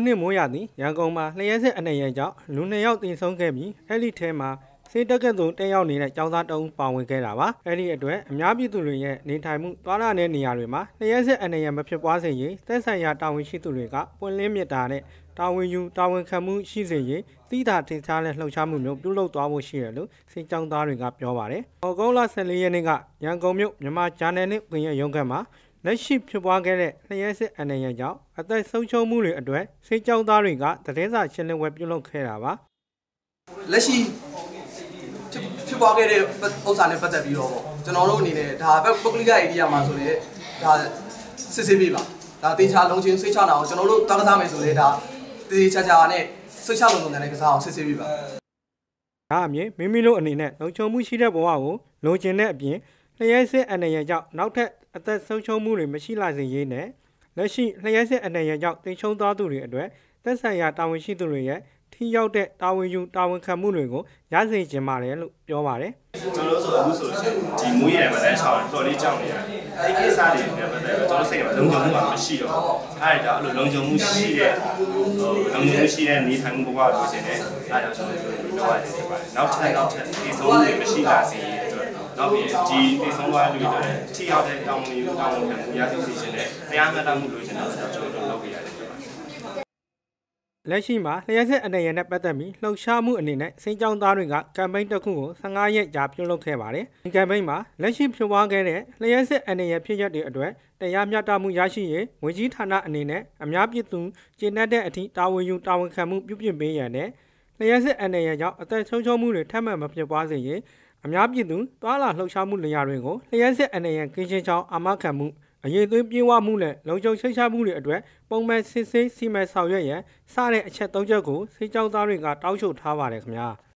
နှစ်မိုးရသည်ရန်ကုန်မှာလျှက်စစ်အနေနဲ့ကြောင့်လူ2ယောက်တင်ဆုံးခဲ့ပြီးအဲ့ဒီထဲမှာစေတက်ကသို့တက်ရောက်နေတဲ့ကျောင်းသားတအုပ်ပါဝင်ခဲ့တာပါအဲ့ဒီအတွက်အများပြည်သူတွေရဲ့နေထိုင်မှုသွားလာတဲ့နေရာတွေမှာလျှက်စစ်အနေနဲ့မဖြစ်ပွားစေရေးသက်ဆိုင်ရာတာဝန်ရှိသူတွေကပွင့်လင်းမြစ်တာနဲ့တာဝန်ယူတာဝန်ခံမှုရှိစေရေးတိတာထင်ရှားတဲ့လှုပ်ရှားမှုမျိုးပြုလုပ်သွားဖို့ရှိတယ်လို့စိတ်ကြောင်းသားတွေကပြောပါတယ်။ဩဂုတ်လ14ရက်နေ့ကရန်ကုန်မြို့မြန်မာဂျာနယ်နှင့်ပင်ရဲ့ရုံးခန်းမှာလက်ရှိဖြစ်ပွားခဲ့တဲ့လျှက်စစ်အနေနဲ့ကြောင့်အသက်ဆုံးရှုံးမှုတွေအတွက်စိတ်ကြောင်းသားတွေကသတင်းစာရှင်းလင်းပွဲပြုလုပ်ခဲ့တာပါ။လက်ရှိဖြစ်ပွားခဲ့တဲ့ဥစ္စာနဲ့ပတ်သက်ပြီးတော့ကျွန်တော်တို့အနေနဲ့ဒါပုဂ္ဂလိကဧရိယာမှာဆိုရင်ဒါစစ်ဆေးပေးပါဒါတေချာလုံးချင်းစိတ်ချတာအောင်ကျွန်တော်တို့တောက်ကစားမယ်ဆိုလေဒါတေချာချာနဲ့စိတ်ချလုံးလုံးနဲ့ကစားအောင်စစ်ဆေးပေးပါဒါအပြင်မိမိတို့အနေနဲ့လုံခြုံမှုရှိတဲ့ဘဝကိုလိုချင်တဲ့အပြင်လျှက်စစ်အနေနဲ့ကြောင့်နောက်ထပ်အသက်ဆုံးရှုံးမှုတွေမရှိလာစေရေးနဲ့လက်ရှိလျှက်စစ်အနေနဲ့ကြောင့်တိမ်ရှုံးသွားသူတွေအတွက်သက်ဆိုင်ရာတာဝန်ရှိသူတွေရဲ့ထိရောက်တဲ့တာဝန်ယူတာဝန်ခံမှုတွေကိုရစေချင်ပါတယ်လို့ပြောပါတယ်ကျွန်တော်တို့ဆိုအခုဆိုရှင်ဒီမွေးရမှာတန်းချောင်းတော်လေးကြောက်နေရတယ်အဲ့ဒီကိစ္စတွေနဲ့ပတ်သက်ပြီးကျွန်တော်စိတ်မှာလုံခြုံမှုကမရှိတော့အဲ့ဒါအဲ့လိုလုံခြုံမှုရှိတဲ့လုံခြုံမှုရှိတဲ့နေထိုင်မှုဘဝလိုချင်တယ်အဲ့ဒါကြောင့်ကျွန်တော်တို့ပြောရတယ်ဖြစ်ပါတယ်နောက်ထပ်ဒီဆုံးတွေမရှိလာစေအတွက်နောက်ပြီးဒီဆုံးသွားလူတွေထိရောက်တဲ့တာဝန်ယူတာဝန်ခံမှုရစေစေရှင်နဲ့တရားမျှတမှုလိုချင်တာကျွန်တော်တို့လုပ်ပြရတယ်လက်ရှိမှာလျှက်စစ်အနေနဲ့ပတ်သက်ပြီးလှုပ်ရှားမှုအနေနဲ့စိန်ကြောင်းသားတွေကကမ်ပိန်းတစ်ခုကို15ရက်ကြာပြုလုပ်ခဲ့ပါတယ်။ဒီကမ်ပိန်းမှာလက်ရှိဖြစ်ပွားခဲ့တဲ့လျှက်စစ်အနေနဲ့ဖြစ်ရပ်တွေအတွက်တရားမျှတမှုရရှိရေးဝန်ကြီးဌာနအနေနဲ့အများပြည်သူကျေနပ်တဲ့အထိတာဝန်ယူတာဝန်ခံမှုပြုပြင်ပေးရတဲ့လျှက်စစ်အနေနဲ့ကြောင့်အသက်ဆုံးရှုံးမှုတွေထပ်မံမဖြစ်ပွားစေရေးအများပြည်သူသွားလာလှုပ်ရှားမှုနေရာတွေကိုလျှက်စစ်အနေနဲ့ကင်းရှင်းချောင်းအာမခံမှုအရေးသွေးပြေးဝမှုနဲ့လုံခြုံစိတ်ချမှုတွေအတွက်ပုံမှန်စစ်ဆေးစီမံဆောင်ရွက်ရန်စတဲ့အချက်၃ချက်ကိုစိတ်ကြောင်းသားတွေကတောင်းဆိုထားပါတယ်ခင်ဗျာ။